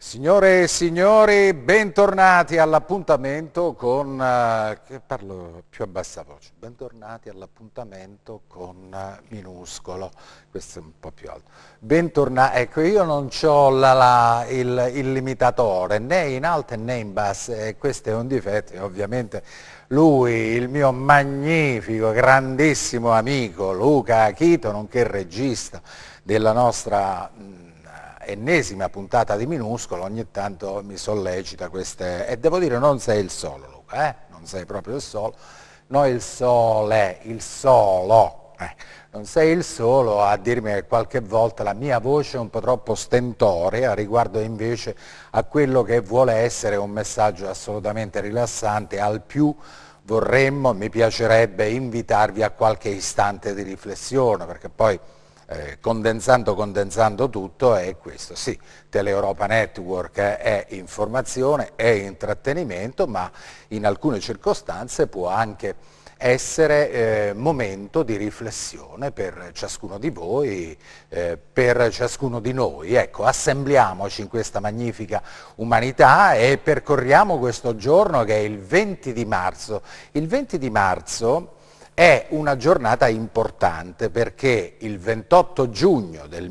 Signore e signori, bentornati all'appuntamento con, che parlo più a bassa voce, bentornati all'appuntamento con Minuscolo, questo è un po' più alto, bentornati, ecco io non ho il limitatore né in alto né in basso e questo è un difetto e ovviamente lui, il mio magnifico, grandissimo amico Luca Achito, nonché regista della nostra ennesima puntata di Minuscolo, ogni tanto mi sollecita queste, e devo dire non sei il solo Luca, non sei proprio il solo, no il sole, il solo, non sei il solo a dirmi che qualche volta la mia voce è un po' troppo stentorea riguardo invece a quello che vuole essere un messaggio assolutamente rilassante, al più vorremmo, mi piacerebbe invitarvi a qualche istante di riflessione, perché poi condensando tutto è questo, sì, Teleeuropa Network è informazione, è intrattenimento, ma in alcune circostanze può anche essere momento di riflessione per ciascuno di voi, per ciascuno di noi. Ecco, assembliamoci in questa magnifica umanità e percorriamo questo giorno che è il 20 di marzo. Il 20 di marzo è una giornata importante perché il 28 giugno del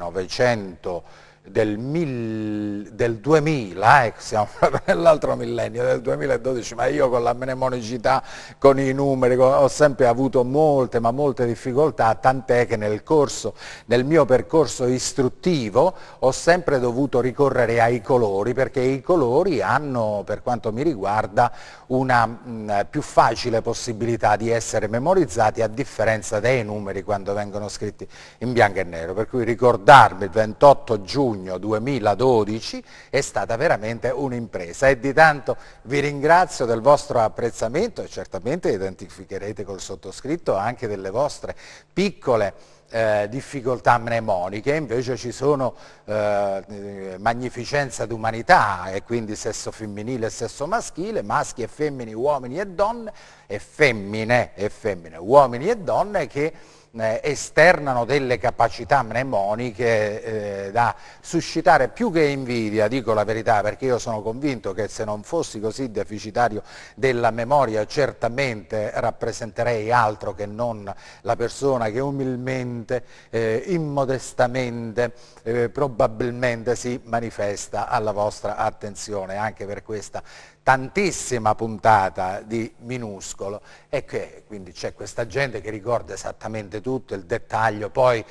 2000, siamo nell'altro millennio, del 2012, ma io con la mnemonicità, con i numeri, ho sempre avuto molte, ma molte difficoltà, tant'è che nel mio percorso istruttivo ho sempre dovuto ricorrere ai colori, perché i colori hanno, per quanto mi riguarda, una più facile possibilità di essere memorizzati a differenza dei numeri quando vengono scritti in bianco e nero, per cui ricordarmi il 28 giugno 2012 è stata veramente un'impresa e di tanto vi ringrazio del vostro apprezzamento e certamente identificherete col sottoscritto anche delle vostre piccole difficoltà mnemoniche, invece ci sono magnificenza d'umanità e quindi sesso femminile e sesso maschile, maschi e femmine, uomini e donne e femmine, uomini e donne che esternano delle capacità mnemoniche da suscitare più che invidia, dico la verità, perché io sono convinto che se non fossi così deficitario della memoria certamente rappresenterei altro che non la persona che umilmente, immodestamente, probabilmente si manifesta alla vostra attenzione anche per questa tantissima puntata di Minuscolo e che quindi c'è questa gente che ricorda esattamente tutto, il dettaglio, poi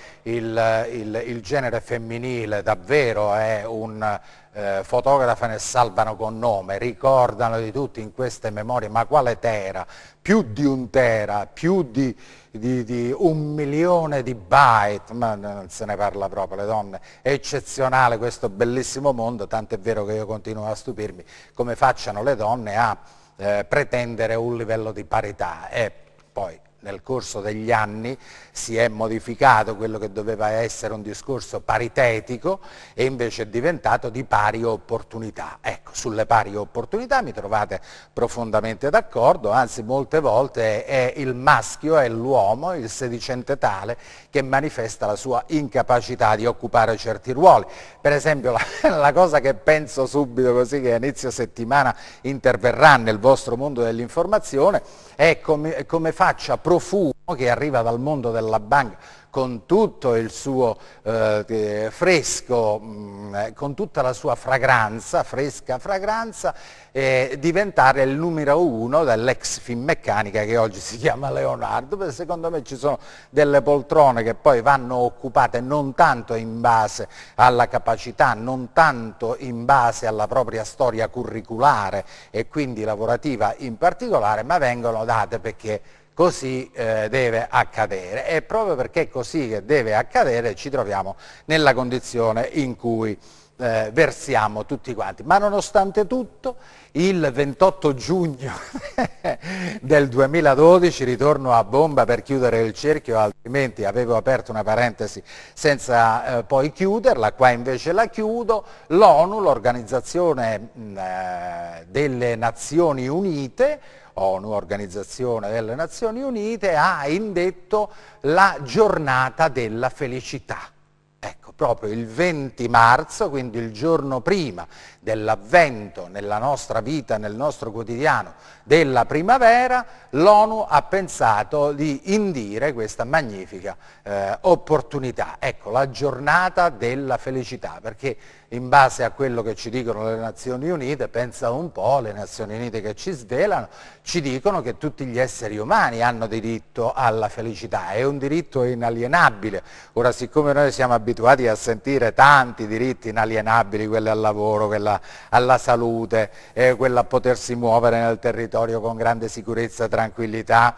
il genere femminile davvero è un fotografo ne salvano con nome, ricordano di tutti in queste memorie, ma quale tera? Più di un tera, più di 1 milione di byte, ma non se ne parla proprio, le donne, è eccezionale questo bellissimo mondo, tant'è vero che io continuo a stupirmi come facciano le donne a pretendere un livello di parità e poi nel corso degli anni si è modificato quello che doveva essere un discorso paritetico e invece è diventato di pari opportunità. Ecco, sulle pari opportunità mi trovate profondamente d'accordo, anzi molte volte è il maschio, è l'uomo, il sedicente tale, che manifesta la sua incapacità di occupare certi ruoli. Per esempio la cosa che penso subito così che a inizio settimana interverrà nel vostro mondo dell'informazione è come faccia Profumo, che arriva dal mondo della banca con tutto il suo fresco, con tutta la sua fragranza, fresca fragranza, diventare il numero 1 dell'ex Finmeccanica che oggi si chiama Leonardo, perché secondo me ci sono delle poltrone che poi vanno occupate non tanto in base alla capacità, non tanto in base alla propria storia curriculare e quindi lavorativa in particolare, ma vengono date perché così deve accadere e proprio perché così che deve accadere ci troviamo nella condizione in cui versiamo tutti quanti. Ma nonostante tutto il 28 giugno del 2012, ritorno a bomba per chiudere il cerchio, altrimenti avevo aperto una parentesi senza poi chiuderla, qua invece la chiudo, l'ONU, l'Organizzazione delle Nazioni Unite, ONU, Organizzazione delle Nazioni Unite, ha indetto la giornata della felicità. Ecco, proprio il 20 marzo, quindi il giorno prima dell'avvento nella nostra vita, nel nostro quotidiano della primavera, l'ONU ha pensato di indire questa magnifica opportunità. Ecco, la giornata della felicità, perché in base a quello che ci dicono le Nazioni Unite, pensa un po', le Nazioni Unite che ci svelano, ci dicono che tutti gli esseri umani hanno diritto alla felicità, è un diritto inalienabile. Ora, siccome noi siamo abituati a sentire tanti diritti inalienabili, quelli al lavoro, quella alla salute, quella a potersi muovere nel territorio con grande sicurezza, tranquillità,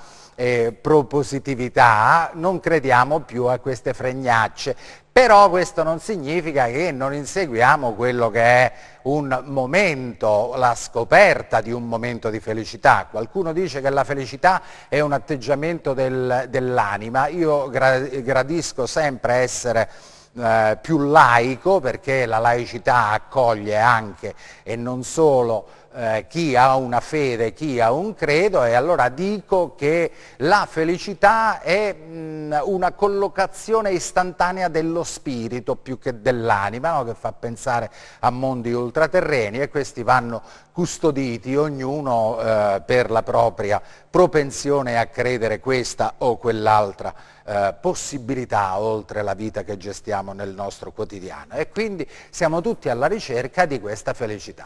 propositività, non crediamo più a queste fregnacce. Però questo non significa che non inseguiamo quello che è un momento, la scoperta di un momento di felicità. Qualcuno dice che la felicità è un atteggiamento dell'anima. Io gradisco sempre essere più laico, perché la laicità accoglie anche e non solo chi ha una fede, chi ha un credo, e allora dico che la felicità è una collocazione istantanea dello spirito più che dell'anima, no? Che fa pensare a mondi ultraterreni, e questi vanno custoditi ognuno per la propria propensione a credere questa o quell'altra possibilità oltre la vita che gestiamo nel nostro quotidiano, e quindi siamo tutti alla ricerca di questa felicità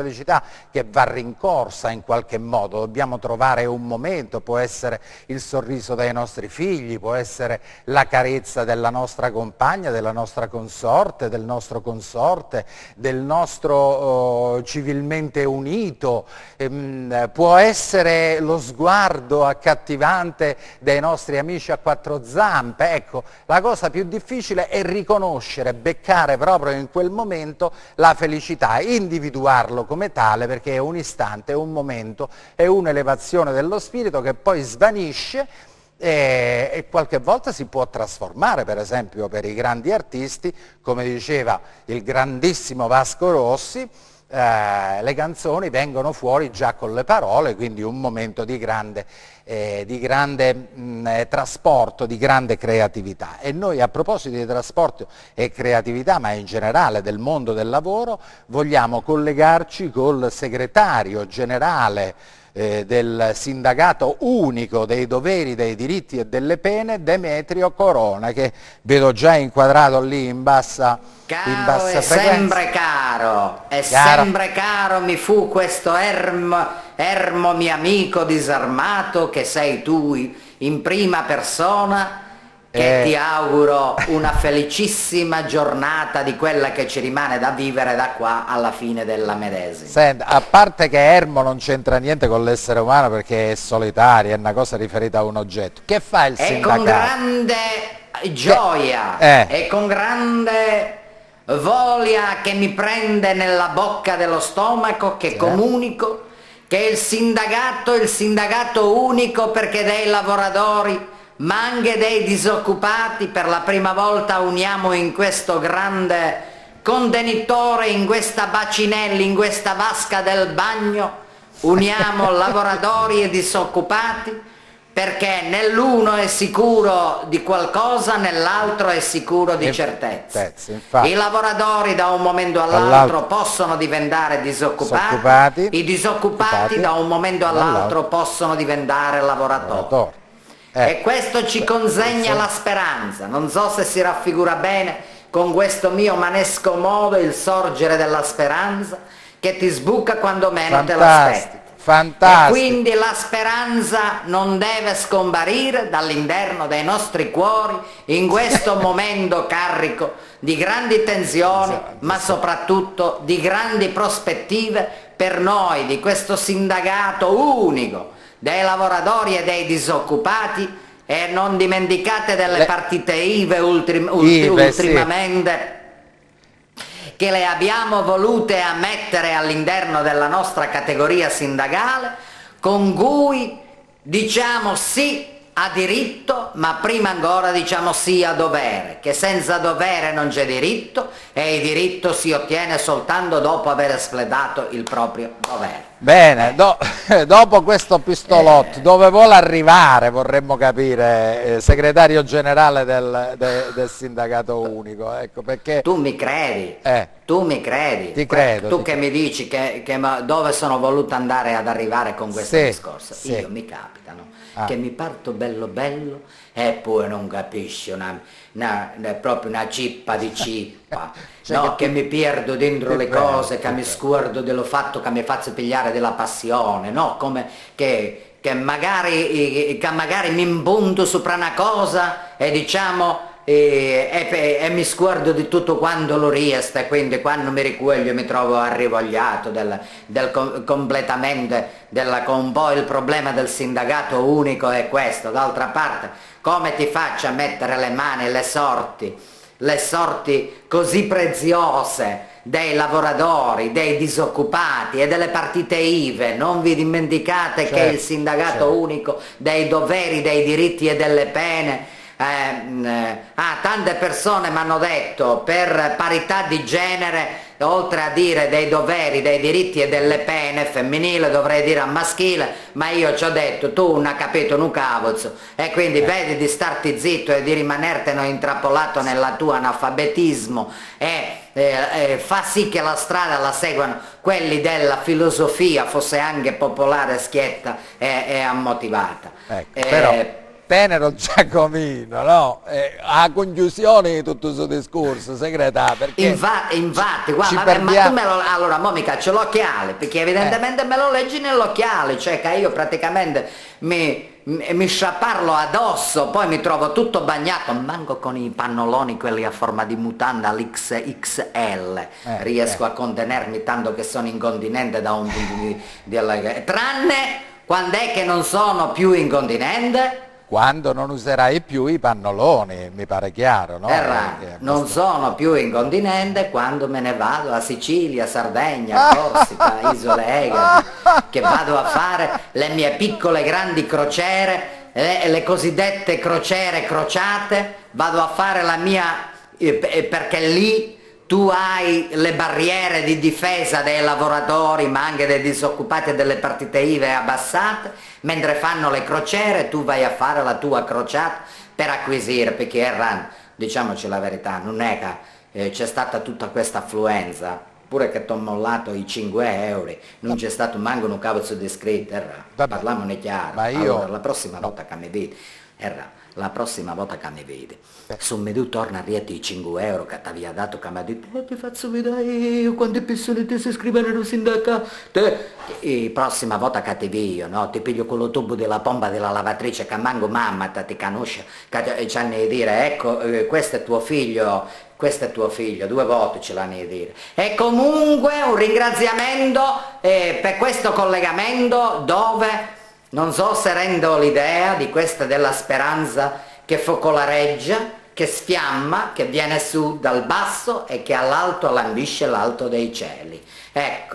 che va rincorsa in qualche modo. Dobbiamo trovare un momento, può essere il sorriso dei nostri figli, può essere la carezza della nostra compagna, della nostra consorte, del nostro consorte, del nostro civilmente unito, può essere lo sguardo accattivante dei nostri amici a quattro zampe. Ecco, la cosa più difficile è riconoscere, beccare proprio in quel momento la felicità, individuarlo come tale, perché è un istante, è un momento, è un'elevazione dello spirito che poi svanisce e qualche volta si può trasformare. Per esempio, per i grandi artisti, come diceva il grandissimo Vasco Rossi, le canzoni vengono fuori già con le parole, quindi un momento di grande trasporto, di grande creatività. E noi, a proposito di trasporto e creatività, ma in generale del mondo del lavoro, vogliamo collegarci col segretario generale del sindacato unico dei doveri, dei diritti e delle pene, Demetrio Corona, che vedo già inquadrato lì in bassa frequenza. Sempre caro mi fu questo ermo mio amico disarmato, che sei tu in prima persona, che ti auguro una felicissima giornata di quella che ci rimane da vivere da qua alla fine della medesima. Senta, a parte che ermo non c'entra niente con l'essere umano, perché è solitaria, è una cosa riferita a un oggetto. Che fa il sindacato? E con grande gioia e con grande voglia che mi prende nella bocca dello stomaco, che comunico che il sindacato unico, perché dei lavoratori ma anche dei disoccupati, per la prima volta uniamo in questo grande contenitore, in questa bacinella, in questa vasca del bagno, uniamo lavoratori e disoccupati, perché nell'uno è sicuro di qualcosa, nell'altro è sicuro di certezza. I lavoratori da un momento all'altro possono diventare disoccupati, i disoccupati da un momento all'altro possono diventare lavoratori. E questo ci consegna la speranza. Non so se si raffigura bene con questo mio manesco modo il sorgere della speranza, che ti sbuca quando meno te l'aspetti. Fantastico. E quindi la speranza non deve scomparire dall'interno dei nostri cuori in questo momento carico di grandi tensioni, ma soprattutto di grandi prospettive per noi, di questo sindacato unico dei lavoratori e dei disoccupati. E non dimenticate delle partite IVA ultimamente, che le abbiamo volute ammettere all'interno della nostra categoria sindacale, con cui diciamo sì a diritto, ma prima ancora diciamo sì a dovere, che senza dovere non c'è diritto, e il diritto si ottiene soltanto dopo aver espletato il proprio dovere. Bene, dopo questo pistolotto, dove vuole arrivare, vorremmo capire, segretario generale del sindacato unico, ecco, perché... Tu mi credi? Tu mi credi? Ti credo. Tu che mi dici dove sono voluto andare ad arrivare con questo discorso? Sì. Io mi capitano che mi parto bello bello e poi non capisci proprio una cippa di cippa, cioè no, che mi perdo dentro le cose, che mi scordo dello fatto che mi faccio pigliare della passione, no? Come che magari mi imbunto sopra una cosa e diciamo e mi sguardo di tutto quando lo riesco, e quindi quando mi ricuoglio mi trovo arrivogliato completamente un po' il problema del sindacato unico è questo. D'altra parte, come ti faccio a mettere le mani le sorti così preziose dei lavoratori, dei disoccupati e delle partite IVE? Non vi dimenticate che il sindacato unico dei doveri, dei diritti e delle pene, tante persone mi hanno detto per parità di genere, oltre a dire dei doveri, dei diritti e delle pene femminile, dovrei dire a maschile, ma io ci ho detto tu non hai capito un cavolo, e quindi vedi di starti zitto e di rimanertene intrappolato nella tua analfabetismo e fa sì che la strada la seguano quelli della filosofia, fosse anche popolare, schietta e ammotivata. Però Tenero Giacomino, no? A conclusione di tutto questo discorso, segretario, perché infatti guarda, ma tu allora mo mi caccio l'occhiale, perché evidentemente me lo leggi nell'occhiale, cioè che io praticamente mi sciaparlo addosso, poi mi trovo tutto bagnato, manco con i pannoloni quelli a forma di mutanda all'XXL riesco a contenermi, tanto che sono incontinente da un tranne quando è che non sono più incontinente? Quando non userai più i pannoloni, mi pare chiaro, no? Non sono più incontinente quando me ne vado a Sicilia, Sardegna, Corsica, Isole Egadi, che vado a fare le mie piccole grandi crociere, le cosiddette crociere crociate, vado a fare la mia, perché lì tu hai le barriere di difesa dei lavoratori, ma anche dei disoccupati e delle partite IVE abbassate, mentre fanno le crociere tu vai a fare la tua crociata per acquisire, perché diciamoci la verità, non è che c'è stata tutta questa affluenza, pure che ti ho mollato i 5 euro, non c'è stato manco un cavolo di iscritti, parliamone chiaro. Ma allora, la prossima volta che mi vedi, la prossima volta che mi vedi, se mi torna a rieti i 5 euro che ti aveva dato, che mi ha detto ti faccio vedere io quante persone ti si iscrivono nel sindacato, la prossima volta che ti vedo, no, ti piglio con lo tubo della pompa della lavatrice che manco mamma ti conosce, che ci hanno di dire ecco questo è tuo figlio, 2 volte ce l'hanno di dire. E comunque un ringraziamento per questo collegamento dove non so se rendo l'idea di questa della speranza che focolareggia, che sfiamma, che viene su dal basso e che all'alto lambisce l'alto dei cieli. Ecco.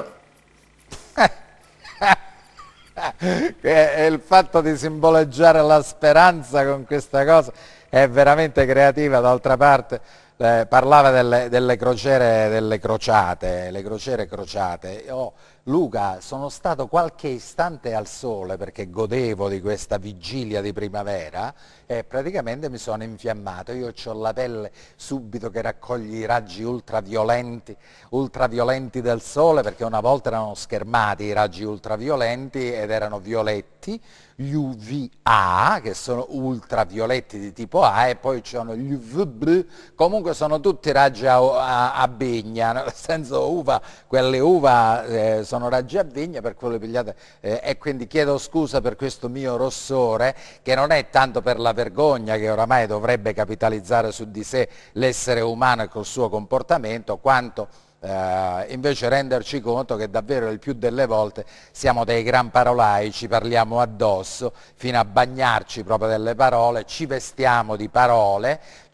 Il fatto di simboleggiare la speranza con questa cosa è veramente creativa. D'altra parte parlava delle crociere, delle crociate, le crociere crociate. Luca, sono stato qualche istante al sole perché godevo di questa vigilia di primavera e praticamente mi sono infiammato. Io ho la pelle subito che raccoglie i raggi ultraviolenti del sole, perché una volta erano schermati i raggi ultraviolenti ed erano violetti, gli UVA che sono ultravioletti di tipo A, e poi ci sono gli UVB, comunque sono tutti raggi a vigna, nel senso uva, quelle uva sono raggi a vigna, per quello pigliate, e quindi chiedo scusa per questo mio rossore, che non è tanto per la vergogna che oramai dovrebbe capitalizzare su di sé l'essere umano e col suo comportamento, quanto invece renderci conto che davvero il più delle volte siamo dei gran parolai, ci parliamo addosso fino a bagnarci proprio delle parole, ci vestiamo di parole,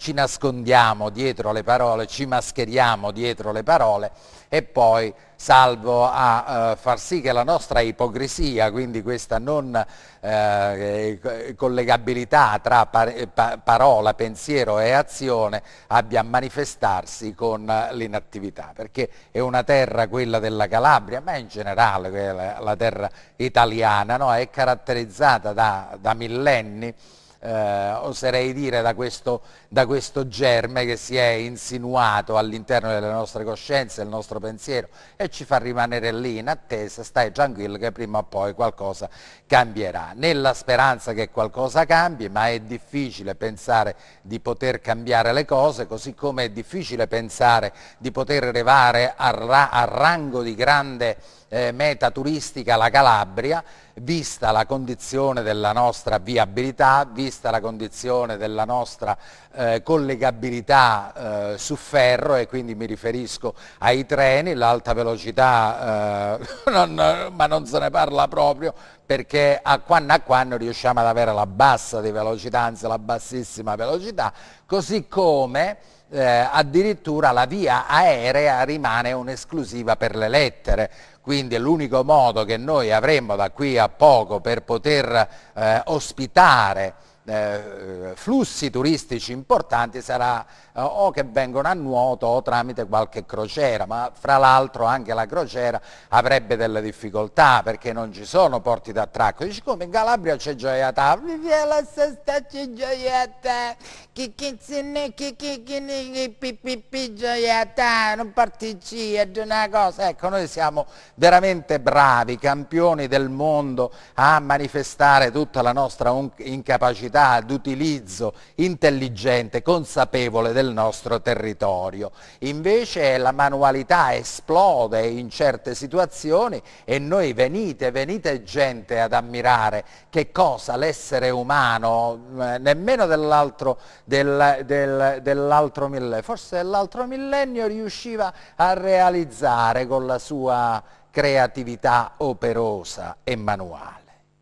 ci nascondiamo dietro le parole, ci mascheriamo dietro le parole e poi salvo a far sì che la nostra ipocrisia, quindi questa non collegabilità tra parola, pensiero e azione, abbia a manifestarsi con l'inattività, perché è una terra, quella della Calabria, ma in generale la terra italiana, no? È caratterizzata da millenni, oserei dire da questo germe che si è insinuato all'interno delle nostre coscienze, del nostro pensiero, e ci fa rimanere lì in attesa. Stai tranquillo che prima o poi qualcosa cambierà, nella speranza che qualcosa cambi, ma è difficile pensare di poter cambiare le cose, così come è difficile pensare di poter arrivare al rango di grande meta turistica la Calabria, vista la condizione della nostra viabilità, vista la condizione della nostra collegabilità su ferro, e quindi mi riferisco ai treni, l'alta velocità, ma non se ne parla proprio, perché a quando riusciamo ad avere la bassa di velocità, anzi la bassissima velocità, così come addirittura la via aerea rimane un'esclusiva per le lettere. Quindi l'unico modo che noi avremo da qui a poco per poter ospitare flussi turistici importanti sarà o che vengono a nuoto o tramite qualche crociera, ma fra l'altro anche la crociera avrebbe delle difficoltà perché non ci sono porti d'attracco. Dici come in Calabria c'è Gioia Tauro, c'è Gioia Tauro, Gioia Tauro, non particci, è una cosa. Ecco, noi siamo veramente bravi, campioni del mondo a manifestare tutta la nostra incapacità d'utilizzo intelligente, consapevole del nostro territorio. Invece la manualità esplode in certe situazioni e noi venite gente ad ammirare che cosa l'essere umano, nemmeno dell'altro millennio, forse dell'altro millennio riusciva a realizzare con la sua creatività operosa e manuale.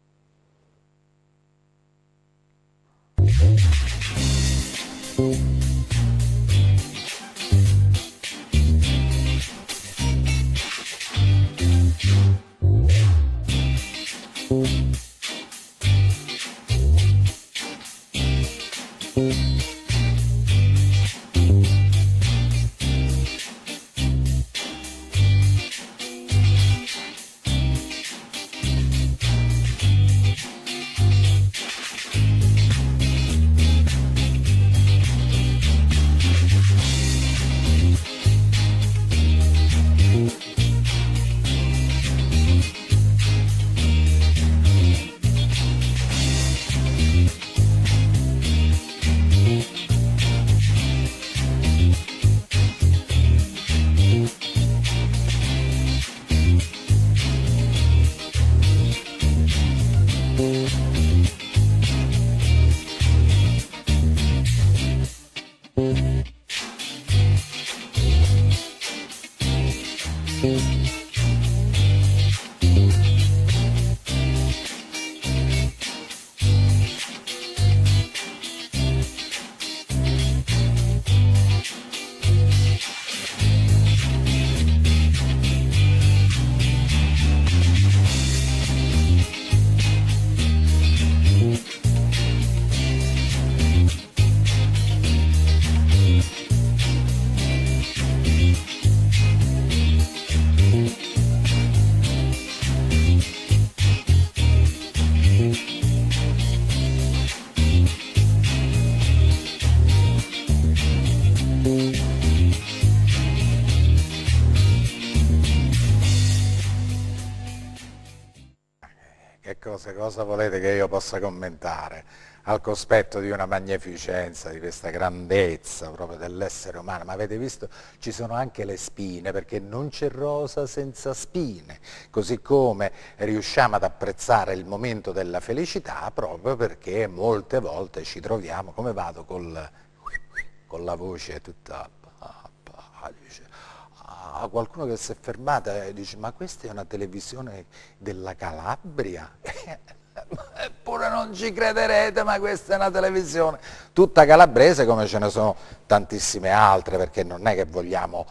Cosa volete che io possa commentare al cospetto di una magnificenza, di questa grandezza proprio dell'essere umano? Ma avete visto, ci sono anche le spine, perché non c'è rosa senza spine, così come riusciamo ad apprezzare il momento della felicità proprio perché molte volte ci troviamo, come vado con la voce tutta, dice, qualcuno che si è fermato e dice: ma questa è una televisione della Calabria? eppure non ci crederete, ma questa è una televisione tutta calabrese, come ce ne sono tantissime altre, perché non è che vogliamo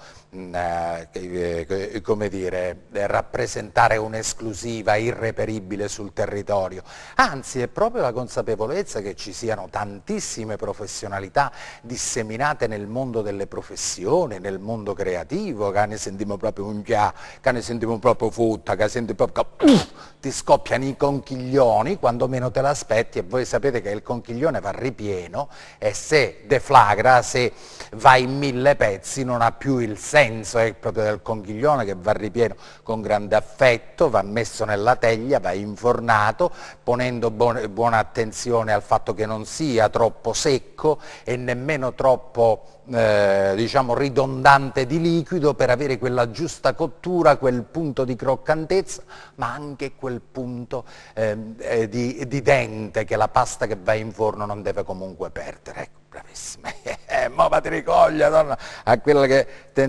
come dire, rappresentare un'esclusiva irreperibile sul territorio, anzi è proprio la consapevolezza che ci siano tantissime professionalità disseminate nel mondo delle professioni, nel mondo creativo, che ne sentiamo proprio un che ne sentiamo proprio futta, che senti proprio ti scoppiano i conchiglioni quando meno te l'aspetti, e voi sapete che il conchiglione va ripieno e se deflagra, se va in 1000 pezzi, non ha più il senso, è proprio del conchiglione che va ripieno con grande affetto, va messo nella teglia, va infornato, ponendo buona attenzione al fatto che non sia troppo secco e nemmeno troppo diciamo ridondante di liquido, per avere quella giusta cottura, quel punto di croccantezza, ma anche quel punto di dente che la pasta che va in forno non deve comunque perdere. Ecco, bravissima. Mo ti ricoglia, donna, a quello che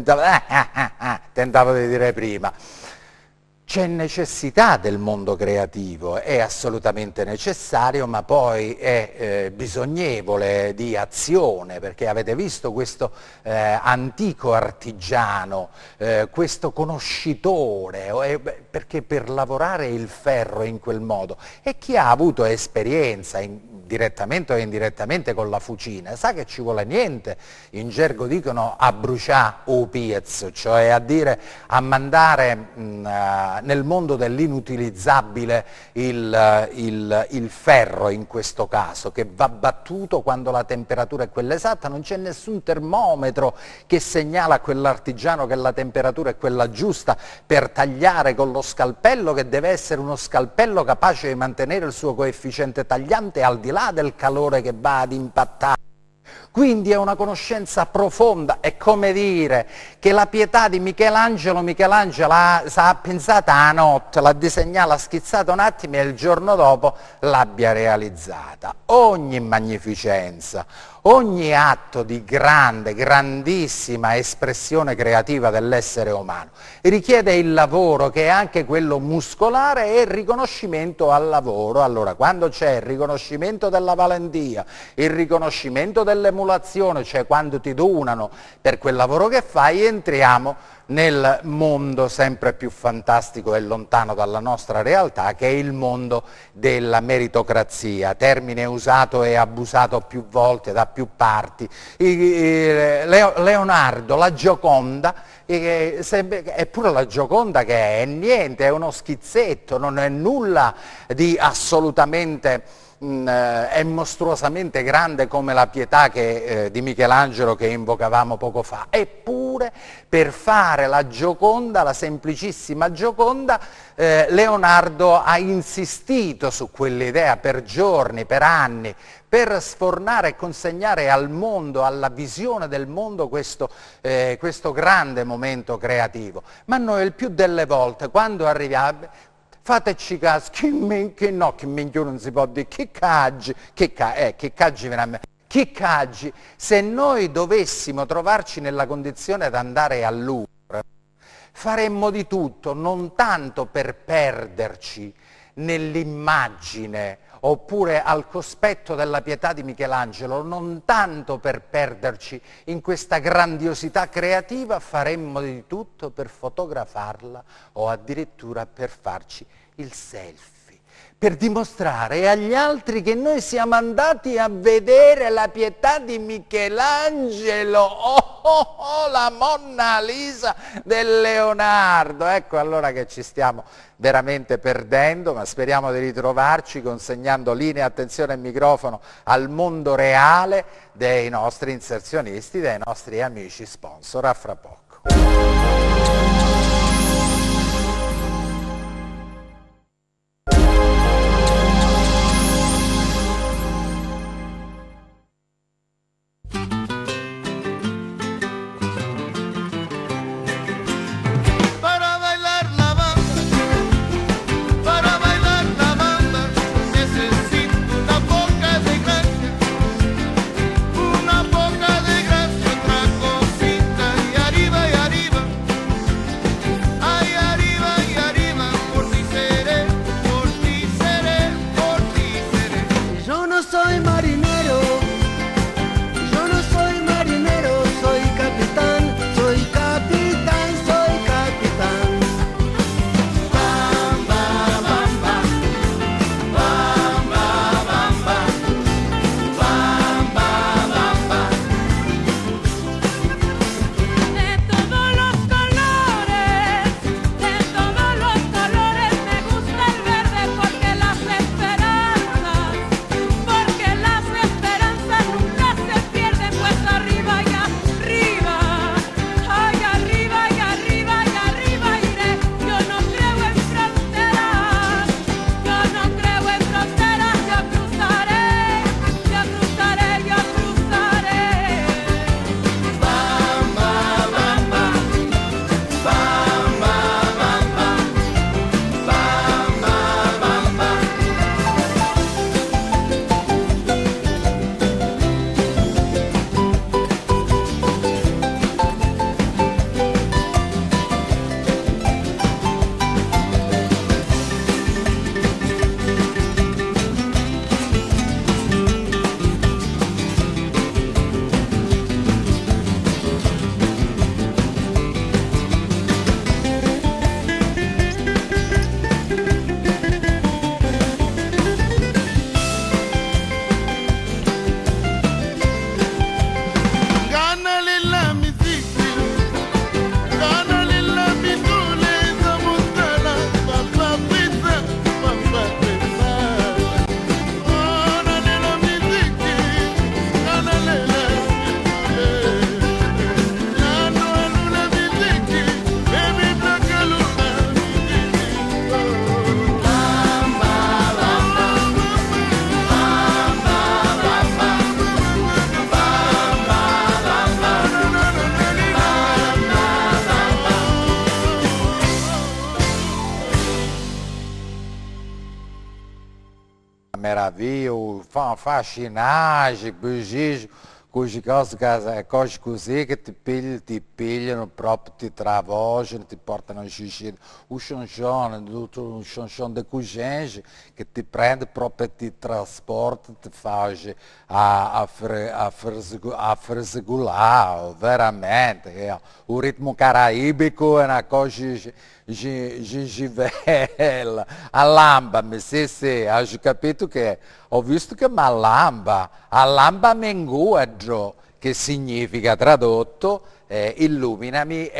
tentavo di dire prima. C'è necessità del mondo creativo, è assolutamente necessario, ma poi è bisognevole di azione, perché avete visto questo antico artigiano, questo conoscitore, perché per lavorare il ferro in quel modo, e chi ha avuto esperienza direttamente o indirettamente con la fucina, sa che ci vuole niente, in gergo dicono a bruciare o piezzo, cioè a dire a mandare nel mondo dell'inutilizzabile il ferro in questo caso, che va battuto quando la temperatura è quella esatta, non c'è nessun termometro che segnala a quell'artigiano che la temperatura è quella giusta per tagliare con lo scalpello, che deve essere uno scalpello capace di mantenere il suo coefficiente tagliante al di là del calore che va ad impattare. Quindi è una conoscenza profonda, è come dire che la Pietà di Michelangelo ha pensata a notte, l'ha disegnata, l'ha schizzata un attimo e il giorno dopo l'abbia realizzata. Ogni magnificenza, ogni atto di grandissima espressione creativa dell'essere umano richiede il lavoro, che è anche quello muscolare, e il riconoscimento al lavoro. Allora, quando c'è il riconoscimento della valentia, il riconoscimento dell'emulazione, cioè quando ti donano per quel lavoro che fai, entriamo nel mondo sempre più fantastico e lontano dalla nostra realtà, che è il mondo della meritocrazia, termine usato e abusato più volte da più parti. Leonardo, la Gioconda, eppure la Gioconda che è niente, è uno schizzetto, non è nulla di assolutamente è mostruosamente grande come la Pietà di Michelangelo che invocavamo poco fa. Eppure per fare la Gioconda, la semplicissima Gioconda, Leonardo ha insistito su quell'idea per giorni, per anni, per sfornare e consegnare al mondo, alla visione del mondo, questo grande momento creativo. Ma noi il più delle volte, quando arriviamo, fateci caso, che minchio non si può dire, che caggi veramente. Chiccaggi, se noi dovessimo trovarci nella condizione di andare al Louvre, faremmo di tutto, non tanto per perderci nell'immagine, oppure al cospetto della Pietà di Michelangelo, non tanto per perderci in questa grandiosità creativa, faremmo di tutto per fotografarla o addirittura per farci il selfie, per dimostrare agli altri che noi siamo andati a vedere la Pietà di Michelangelo, la Monna Lisa del Leonardo. Ecco allora che ci stiamo veramente perdendo, ma speriamo di ritrovarci consegnando linea, attenzione e microfono al mondo reale dei nostri inserzionisti, dei nostri amici sponsor. A fra poco. meraviglia, fascinante, bellissimo, queste cose così che ti pigliano proprio, ti travolgono, ti portano a uscire, un chanson di cugenge che ti prende proprio e ti trasporta, ti fa a fresegulare, veramente. Il ritmo caraibico è una cosa gingivella, allambami, sì, ho capito che, ho visto che mi allambami in guaggio, che significa tradotto illuminami,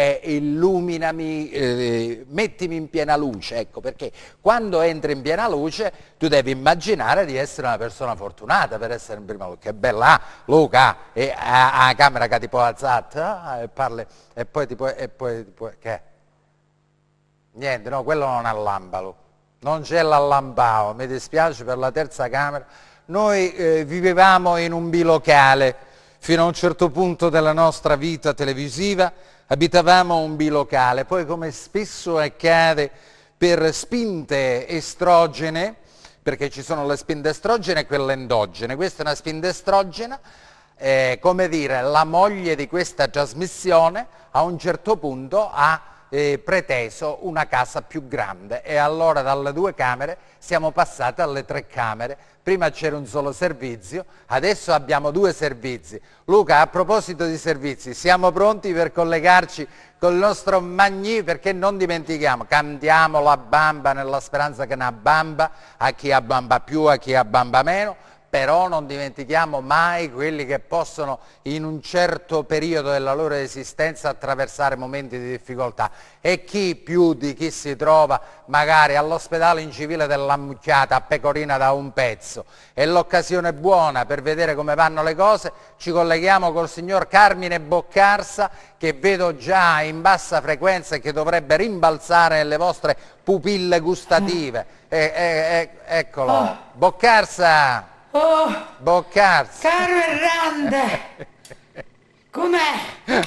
mettimi in piena luce, ecco, perché quando entri in piena luce tu devi immaginare di essere una persona fortunata per essere in prima luce. Che bella, Luca, e a camera che ti può alzare, e parli, e poi che? Niente, no, quello non è allambalo, non c'è l'allambao, mi dispiace per la terza camera. Noi vivevamo in un bilocale, fino a un certo punto della nostra vita televisiva abitavamo un bilocale, poi come spesso accade per spinte estrogene, perché ci sono le spinte estrogene e quelle endogene, questa è una spinta estrogena, come dire, la moglie di questa trasmissione a un certo punto ha preteso una casa più grande e allora dalle 2 camere siamo passati alle 3 camere. Prima c'era un solo servizio, adesso abbiamo 2 servizi. Luca, a proposito di servizi, siamo pronti per collegarci col nostro Magni, perché non dimentichiamo, cantiamo la bamba nella speranza che ne bamba, a chi ha bamba più, a chi ha bamba meno, però non dimentichiamo mai quelli che possono in un certo periodo della loro esistenza attraversare momenti di difficoltà, e chi più di chi si trova magari all'ospedale incivile dell'Ammucchiata a Pecorina da un pezzo. È l'occasione buona per vedere come vanno le cose. Ci colleghiamo col signor Carmine Boccarsa, che vedo già in bassa frequenza e che dovrebbe rimbalzare nelle vostre pupille gustative. Eccolo, Boccarsa! Oh, Boccarsa! caro Errante, com'è?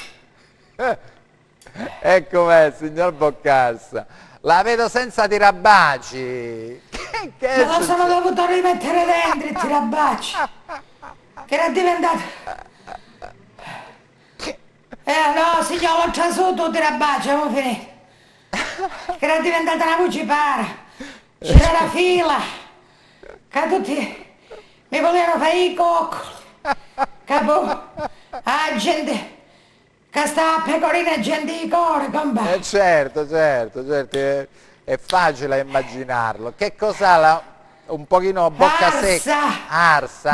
Ecco'è, signor Boccarsa. La vedo senza tirabacci. Me lo sono dovuto rimettere dentro i tirabacci. Che era diventato... no, signor, l'ho trasuto il tirabacci, avevo finito. Che era diventata una vocipara. C'era la fila. Che tutti... mi volevano fare i coccoli, capo, a gente che sta a Pecorina e gente di cuore, compa. Certo, è facile immaginarlo. Che cos'ha un pochino bocca secca? Arsa.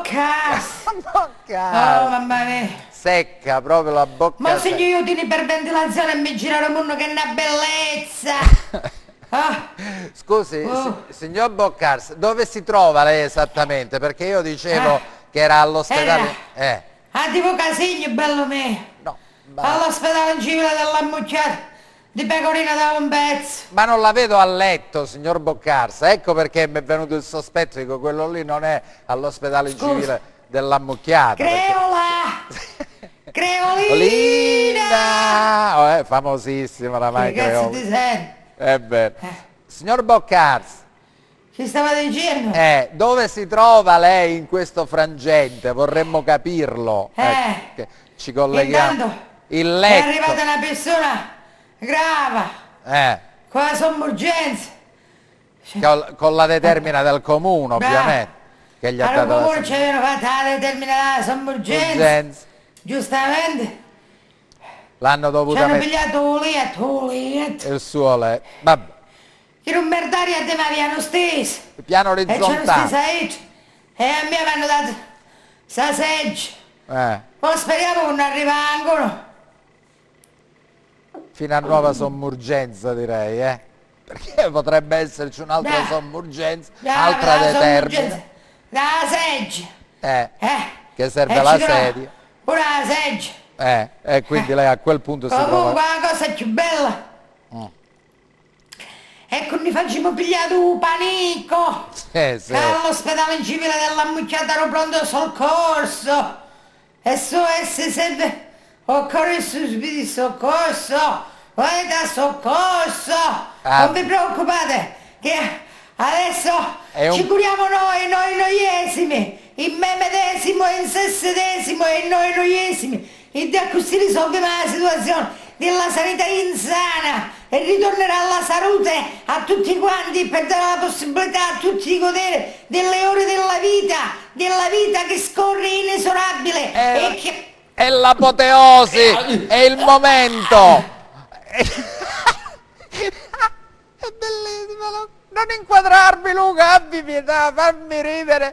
Bocca. Oh, mamma mia. Secca, proprio la bocca Ma secca. se io utili per ventilazione e mi girano il mondo, che è una bellezza. Scusi, signor Boccarsa, dove si trova lei esattamente? Perché io dicevo che era all'ospedale... A tipo Casigno, bello mio. No, all'ospedale civile dell'Ammucchiata di Pecorina da un pezzo. Ma non la vedo a letto, signor Boccarsa, ecco perché mi è venuto il sospetto, dico, quello lì non è all'ospedale civile dell'Ammucchiata. Creola! Perché... Creolina! Oh, è famosissima oramai Creola. Che cazzo ti senti? Signor Boccarsa, ci stava dicendo? dove si trova lei in questo frangente? Vorremmo capirlo. Ci colleghiamo. Intanto Il letto. è arrivata una persona grave, con la sommergenza. Con la determina del comune, ovviamente. Che gli ha dato al comune ci avevano fatto la determina della sommergenza. Giustamente. L'hanno dovuto ci hanno pigliato letto. il suo letto. Vabbè. Che non merdaria te mi avevano steso. Il piano E ci hanno orizzontale. steso e a me mi hanno dato sta seggiola. Poi speriamo che non arriva ancora. Fino a nuova sommurgenza, direi, Perché potrebbe esserci un'altra sommurgenza, altra determina. La seggiola. Che serve la sedia. Ora la seggiola. E quindi lei a quel punto si trova... Comunque la cosa più bella è che ne facciamo pigliare un panico che all'ospedale civile dell'Ammucchiata ero pronto soccorso e se serve occorre subito di soccorso, vai da soccorso, non vi preoccupate che Adesso ci curiamo noi noiesimi, in me medesimo, in se sedesimo e noi noiesimi. E da così risolve la situazione della sanità insana e ritornerà la salute a tutti quanti per dare la possibilità a tutti di godere delle ore della vita che scorre inesorabile e che... È l'apoteosi, è il momento. È bellissimo. Non inquadrarmi, Luca, abbi pietà, fammi ridere.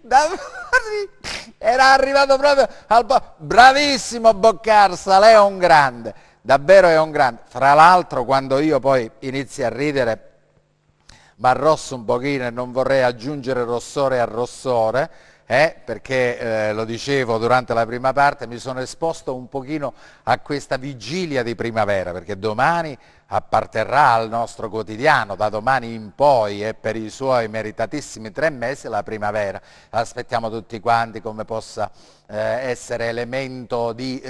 Era arrivato proprio al... Bravissimo Boccarsa, lei è un grande, davvero è un grande. Fra l'altro quando io poi inizi a ridere mi arrosso un pochino e non vorrei aggiungere rossore a rossore, perché lo dicevo durante la prima parte, mi sono esposto un pochino a questa vigilia di primavera, perché domani apparterrà al nostro quotidiano, da domani in poi e per i suoi meritatissimi 3 mesi la primavera. Aspettiamo tutti quanti come possa essere elemento di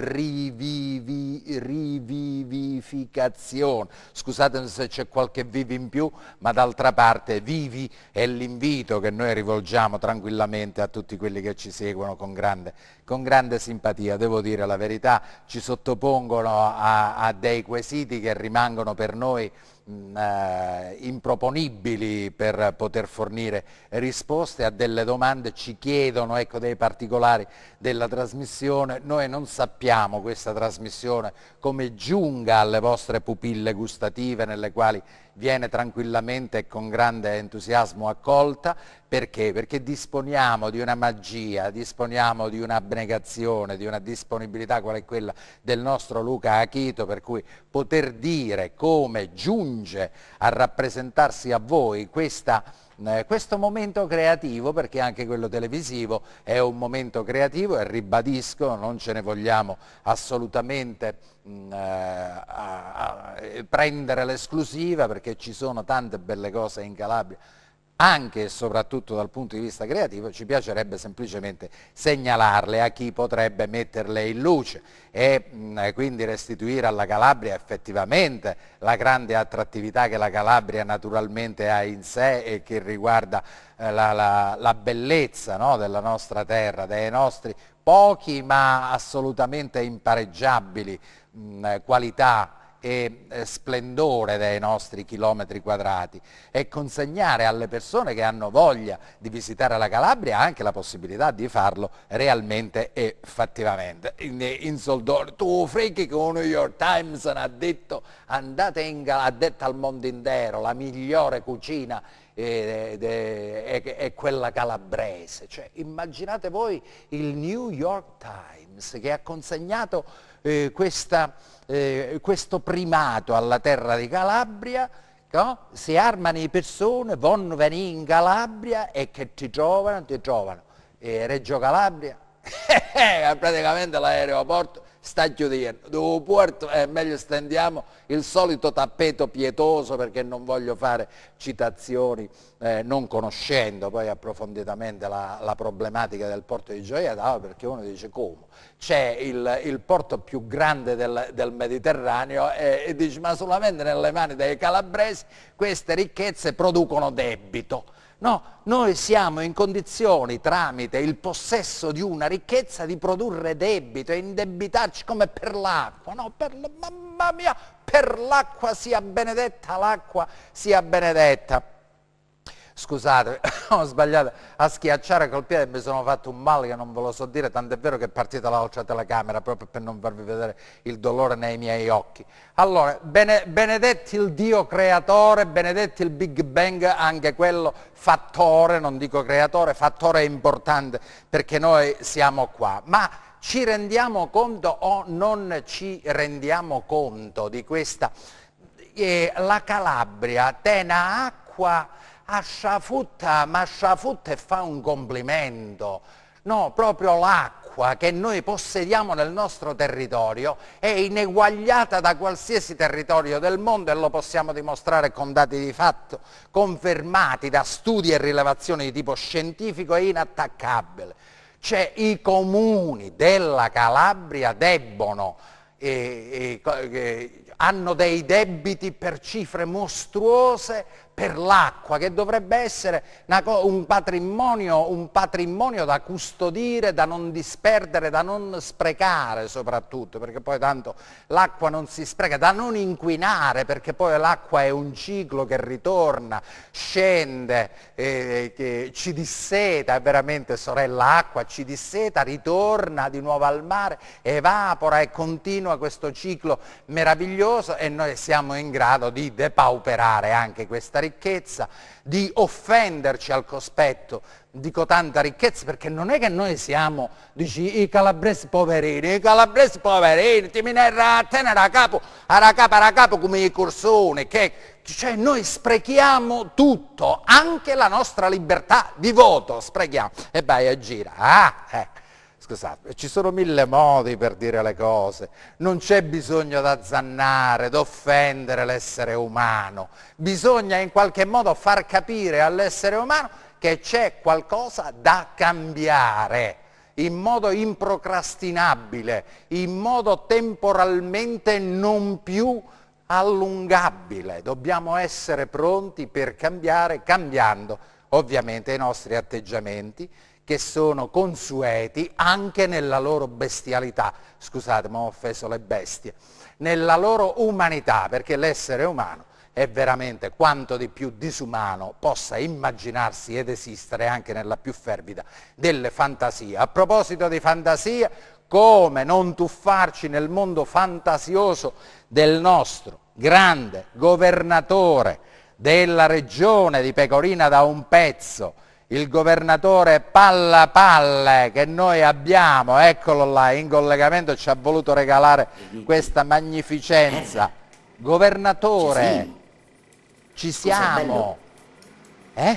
rivivificazione. Scusate se c'è qualche vivi in più, ma d'altra parte vivi è l'invito che noi rivolgiamo tranquillamente a tutti quelli che ci seguono con grande simpatia. Devo dire la verità, ci sottopongono a dei quesiti che rimangono per noi improponibili per poter fornire risposte a delle domande, ci chiedono dei particolari della trasmissione. Noi non sappiamo questa trasmissione come giunga alle vostre pupille gustative, nelle quali viene tranquillamente e con grande entusiasmo accolta. Perché? Perché disponiamo di una magia, disponiamo di un'abnegazione, di una disponibilità qual è quella del nostro Luca Achito, per cui poter dire come giunge a rappresentarsi a voi questo momento creativo, perché anche quello televisivo è un momento creativo, e ribadisco, non ce ne vogliamo assolutamente prendere l'esclusiva, perché ci sono tante belle cose in Calabria, anche e soprattutto dal punto di vista creativo. Ci piacerebbe semplicemente segnalarle a chi potrebbe metterle in luce e quindi restituire alla Calabria effettivamente la grande attrattività che la Calabria naturalmente ha in sé e che riguarda la bellezza, no, della nostra terra, dei nostri pochi ma assolutamente impareggiabili qualità e splendore dei nostri chilometri quadrati, e consegnare alle persone che hanno voglia di visitare la Calabria anche la possibilità di farlo realmente e fattivamente. In soldoni, tu fricchi che un New York Times ha detto, andate ha detto al mondo intero, la migliore cucina è quella calabrese. Cioè, immaginate voi il New York Times che ha consegnato questo primato alla terra di Calabria, no? Si armano le persone, vanno venire in Calabria e che ti trovano Reggio Calabria, praticamente l'aeroporto sta chiudendo, dopo Puerto, meglio stendiamo il solito tappeto pietoso, perché non voglio fare citazioni non conoscendo poi approfonditamente la problematica del porto di Gioia Tauro, perché uno dice come? C'è il porto più grande del Mediterraneo e dice ma solamente nelle mani dei calabresi queste ricchezze producono debito. No, noi siamo in condizioni, tramite il possesso di una ricchezza, di produrre debito e indebitarci come per l'acqua, no? Mamma mia, per l'acqua sia benedetta, l'acqua sia benedetta. Scusate, ho sbagliato a schiacciare col piede, mi sono fatto un male che non ve lo so dire, tant'è vero che è partita l'altra telecamera proprio per non farvi vedere il dolore nei miei occhi. Allora, benedetti il Dio creatore, benedetti il Big Bang, anche quello fattore, non dico creatore, fattore importante perché noi siamo qua. Ma ci rendiamo conto o non ci rendiamo conto di questa? La Calabria tena acqua a sciafutta, ma sciafutta e fa un complimento, no, proprio l'acqua che noi possediamo nel nostro territorio è ineguagliata da qualsiasi territorio del mondo, e lo possiamo dimostrare con dati di fatto confermati da studi e rilevazioni di tipo scientifico e inattaccabile. Cioè i comuni della Calabria debbono hanno dei debiti per cifre mostruose per l'acqua, che dovrebbe essere un patrimonio da custodire, da non disperdere, da non sprecare soprattutto, perché poi tanto l'acqua non si spreca, da non inquinare, perché poi l'acqua è un ciclo che ritorna, scende, che ci disseta, è veramente sorella acqua, ci disseta, ritorna di nuovo al mare, evapora e continua questo ciclo meraviglioso, e noi siamo in grado di depauperare anche questa ricchezza, di offenderci al cospetto di cotanta ricchezza, perché non è che noi siamo, dici, i calabresi poverini, ti mi a tenere a capo come i corsoni, che cioè noi sprechiamo tutto, anche la nostra libertà di voto sprechiamo, e vai a gira, Scusate, ci sono mille modi per dire le cose, non c'è bisogno d'azzannare, d'offendere l'essere umano, bisogna in qualche modo far capire all'essere umano che c'è qualcosa da cambiare in modo improcrastinabile, in modo temporalmente non più allungabile. Dobbiamo essere pronti per cambiare, cambiando ovviamente i nostri atteggiamenti, che sono consueti anche nella loro bestialità, scusate ma ho offeso le bestie, nella loro umanità, perché l'essere umano è veramente quanto di più disumano possa immaginarsi ed esistere anche nella più fervida delle fantasie. A proposito di fantasia, come non tuffarci nel mondo fantasioso del nostro grande governatore della regione di Pecorina da un pezzo, il governatore Palla Palle che noi abbiamo, eccolo là, in collegamento, ci ha voluto regalare questa magnificenza. Governatore, ci siamo. Ma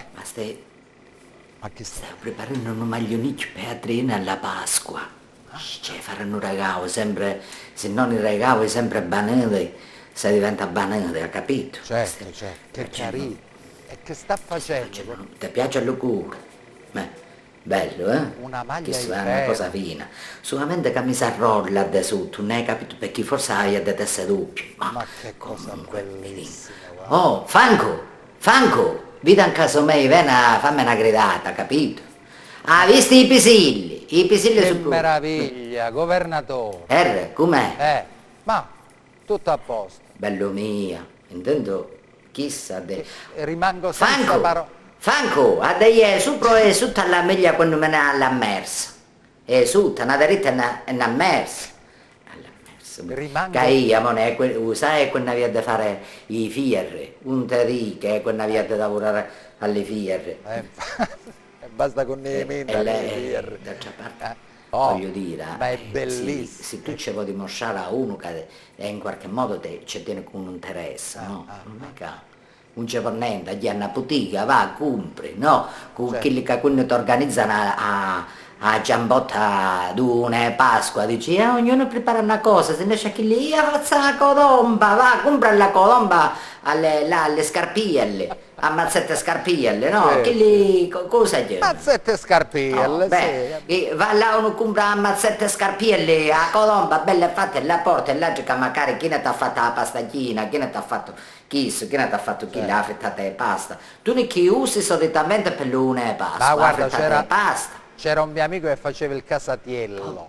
che stai preparando un maglioniccio per Adriana alla Pasqua? Cioè, faranno un regalo sempre, se non il regalo è sempre banale, se diventa banale, ha capito? Certo, che carino. E che sta facendo? Ti piace il cuore? Bello, eh? Una maglia che è una cosa fina. Solamente che mi si arrolla da sotto, non hai capito? Perché forse hai da testa doppia. Ma che cosa bellissima. Oh, Franco, vedi in caso me, vieni a fammi una gridata, capito? Ah, visti i pisilli che su meraviglia, governatore. Com'è? Ma tutto a posto. Bello mio, intendo chissà de... Rimango senza parole. Franco, adesso sopra e sotto alla meglia quando me ne alla mersa. E sotto, una dritta e una mersa. Rimango... Che io, sai quando aveva da fare i fierri, un te dica quando aveva da lavorare alle fierri. Basta con i menti alle fierri. D'altra parte, voglio dire, ma è bellissimo. Se tu ci vuoi dimostrare a uno che in qualche modo ci tiene con un interesse, no? Non è che non c'è per niente, gli hanno una bottega, va, compri, no? Con quelli che quando ti organizzano a giambotta d'una Pasqua, dici, ognuno prepara una cosa, se ne c'è chi lì, faccia la colomba, va, compra la colomba alle scarpielle, a mazzette scarpielle, no? Che lì, cosa c'è? Mazzette scarpielle, sì. Va là uno compra a mazzette scarpielle, a colomba, bella fatta, e la porta, e là che magari chi ne ti ha fatto la pastachina, chi ne ti ha fatto chi ne ti ha fatto chi l'ha frittata di pasta. Tu ne chi usi solitamente per l'una e pasta, ma guarda, pasta. C'era un mio amico che faceva il casatiello.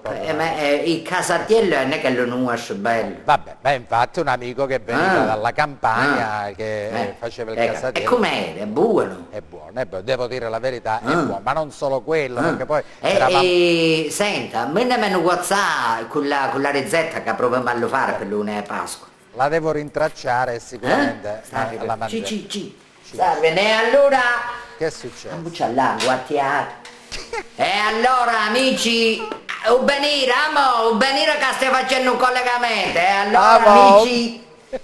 Il casatiello non è che lo conosco bello. Vabbè, infatti un amico che veniva dalla campagna che faceva il casatiello. E com'è? È buono? È buono, devo dire la verità, è buono, ma non solo quello, perché poi... Senta, mandami un WhatsApp con la ricetta che proviamo a fare per l'una Pasqua. La devo rintracciare sicuramente alla mangiare. Salve, e allora... Che è successo? Non c'è l'acqua, attiato. E allora amici, venire che stai facendo un collegamento, e allora amici,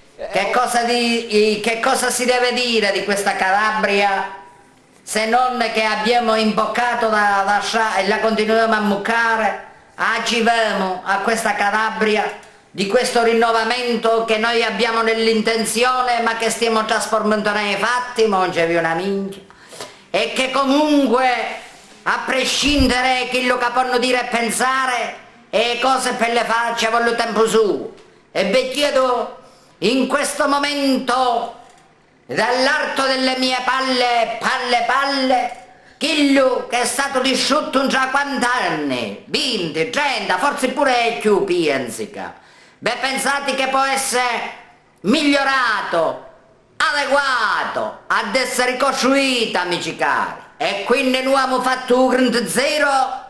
che cosa si deve dire di questa Calabria, se non che abbiamo imboccato e la continuiamo a muccare, agivamo a questa Calabria di questo rinnovamento che noi abbiamo nell'intenzione ma che stiamo trasformando nei fatti, ma non c'è più una minchia, e che comunque a prescindere quello che possono dire e pensare, e cose per le facce voglio tempo su. E vi chiedo in questo momento dall'arto delle mie palle, chillo che è stato disciutto un già 40 anni, 20, 30, forse pure più, pensica. Beh, pensate che può essere migliorato, adeguato, ad essere ricostruito, amici cari. E quindi noi abbiamo fatto un ground zero.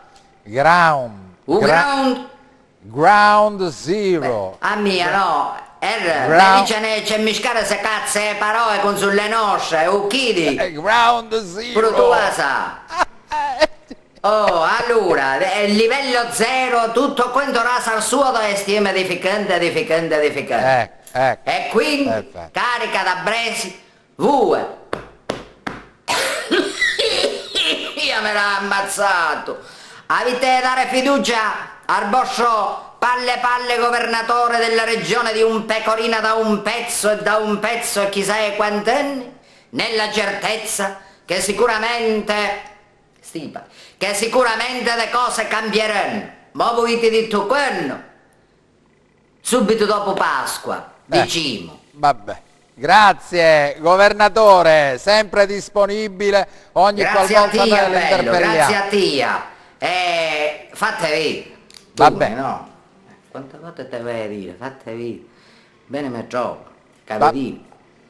Ground zero. A mia no. C'è miscare se cazzo le parole con sulle nostre, o chidi? Ground zero. Pure tu sa. Oh, allora, livello zero, tutto quanto rasa al suo dove stiamo edificando. E quindi, carica da Bresi, vue. Io me l'ho ammazzato. Avete da dare fiducia al vostro palle governatore della regione di un pecorina da un pezzo e chissà quant'anni, nella certezza che sicuramente le cose cambieranno. Ma voi ti detto quello subito dopo Pasqua, diciamo. Vabbè. Grazie governatore, sempre disponibile ogni qualvolta noi le interpelliamo. Grazie a tia. Fate vedere. Vabbè. No. Quante volte te vai a dire? Fate vedere. Bene me gioco. Capitino.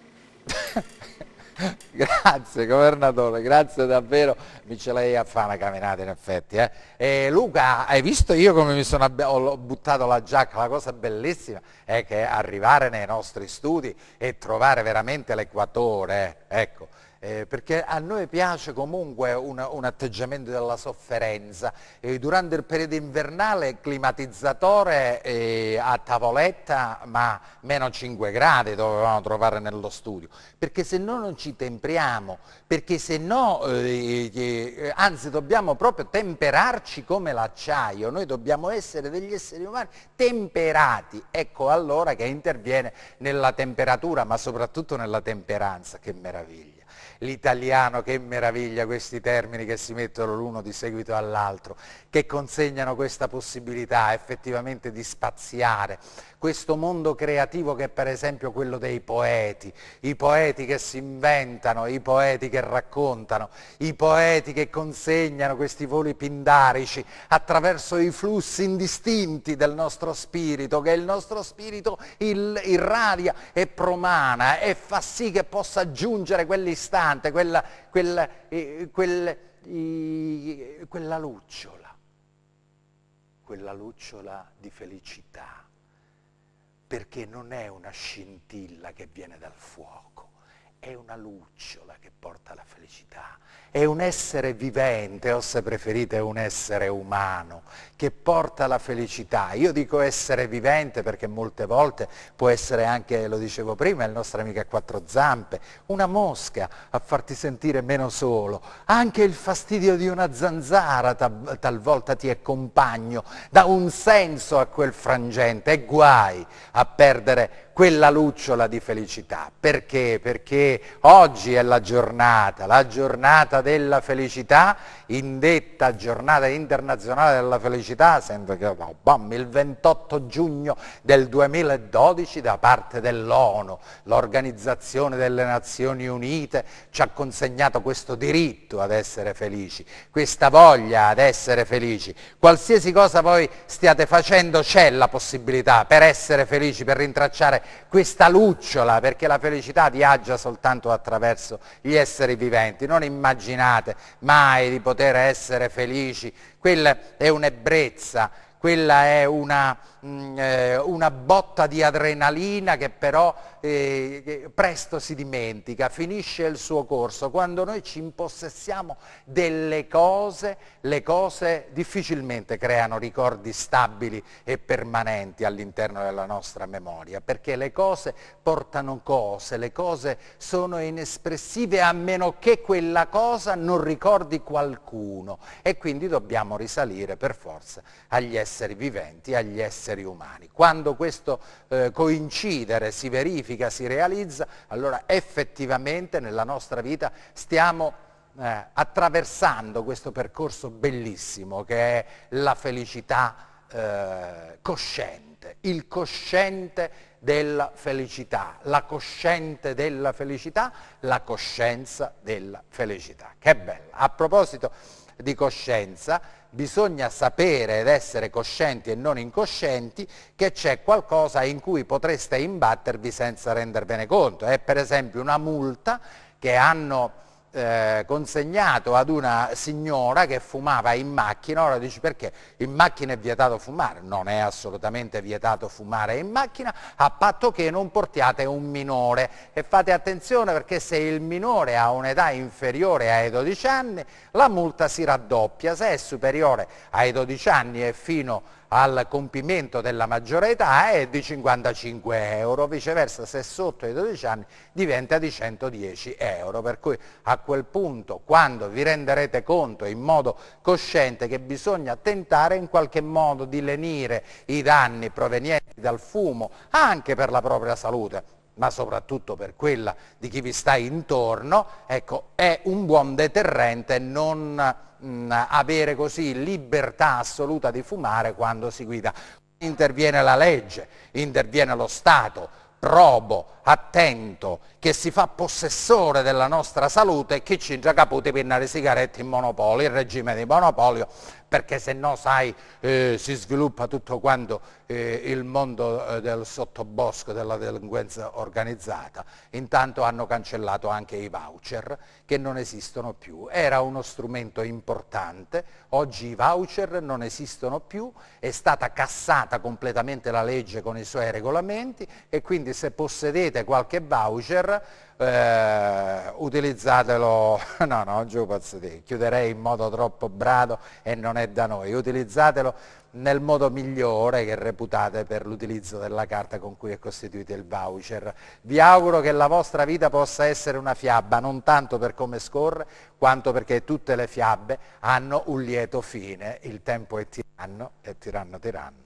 Grazie governatore, grazie davvero, mi ce lei a fare una camminata in effetti. E Luca, hai visto io come ho buttato la giacca? La cosa bellissima è che arrivare nei nostri studi e trovare veramente l'equatore, ecco. Perché a noi piace comunque un atteggiamento della sofferenza. Durante il periodo invernale climatizzatore a tavoletta, ma meno 5 gradi dovevamo trovare nello studio, perché se no non ci tempriamo, perché se no, anzi dobbiamo proprio temperarci come l'acciaio, noi dobbiamo essere degli esseri umani temperati. Ecco allora che interviene nella temperatura, ma soprattutto nella temperanza, che meraviglia. L'italiano, che meraviglia questi termini che si mettono l'uno di seguito all'altro, che consegnano questa possibilità effettivamente di spaziare questo mondo creativo che è per esempio quello dei poeti, i poeti che si inventano, i poeti che raccontano, i poeti che consegnano questi voli pindarici attraverso i flussi indistinti del nostro spirito, che il nostro spirito irradia e promana e fa sì che possa giungere quell'istante, quella lucciola di felicità. Perché non è una scintilla che viene dal fuoco, è una lucciola che porta la felicità, è un essere vivente, o se preferite un essere umano, che porta la felicità. Io dico essere vivente perché molte volte può essere anche, lo dicevo prima, il nostro amico a quattro zampe, una mosca a farti sentire meno solo, anche il fastidio di una zanzara talvolta ti è compagno, dà un senso a quel frangente, e guai a perdere quella lucciola di felicità. Perché? Perché oggi è la giornata della felicità, indetta giornata internazionale della felicità, sempre che il 28 giugno del 2012 da parte dell'ONU, l'Organizzazione delle Nazioni Unite, ci ha consegnato questo diritto ad essere felici, questa voglia ad essere felici. Qualsiasi cosa voi stiate facendo c'è la possibilità per essere felici, per rintracciare questa lucciola, perché la felicità viaggia soltanto attraverso gli esseri viventi. Non immaginate mai di poter essere felici, quella è un'ebbrezza, quella è una botta di adrenalina che però presto si dimentica, finisce il suo corso. Quando noi ci impossessiamo delle cose, le cose difficilmente creano ricordi stabili e permanenti all'interno della nostra memoria, perché le cose portano cose, le cose sono inespressive a meno che quella cosa non ricordi qualcuno, e quindi dobbiamo risalire per forza agli esseri viventi, agli esseri umani. Quando questo coincidere si verifica, si realizza, allora effettivamente nella nostra vita stiamo attraversando questo percorso bellissimo che è la felicità cosciente, il cosciente della felicità, la cosciente della felicità, la coscienza della felicità. Che bella! A proposito di coscienza, bisogna sapere ed essere coscienti e non incoscienti che c'è qualcosa in cui potreste imbattervi senza rendervene conto. È per esempio una multa che hanno consegnato ad una signora che fumava in macchina. Ora dici: perché in macchina è vietato fumare? Non è assolutamente vietato fumare in macchina, a patto che non portiate un minore, e fate attenzione, perché se il minore ha un'età inferiore ai 12 anni la multa si raddoppia, se è superiore ai 12 anni e fino al compimento della maggiore età è di 55 euro, viceversa se è sotto i 12 anni diventa di 110 euro, per cui a quel punto, quando vi renderete conto in modo cosciente che bisogna tentare in qualche modo di lenire i danni provenienti dal fumo anche per la propria salute, ma soprattutto per quella di chi vi sta intorno, ecco, è un buon deterrente non avere così libertà assoluta di fumare quando si guida. Interviene la legge, interviene lo Stato, probo, attento, che si fa possessore della nostra salute e che ci caputi per le sigarette in monopolio, il regime di monopolio, perché se no, sai, si sviluppa tutto quanto il mondo del sottobosco della delinquenza organizzata. Intanto hanno cancellato anche i voucher, che non esistono più. Era uno strumento importante, oggi i voucher non esistono più, è stata cassata completamente la legge con i suoi regolamenti, e quindi se possedete qualche voucher utilizzatelo. No, giù pazzo te, chiuderei in modo troppo brado e non è da noi. Utilizzatelo nel modo migliore che reputate per l'utilizzo della carta con cui è costituito il voucher. Vi auguro che la vostra vita possa essere una fiaba, non tanto per come scorre, quanto perché tutte le fiabe hanno un lieto fine. Il tempo è tiranno e tiranno tiranno.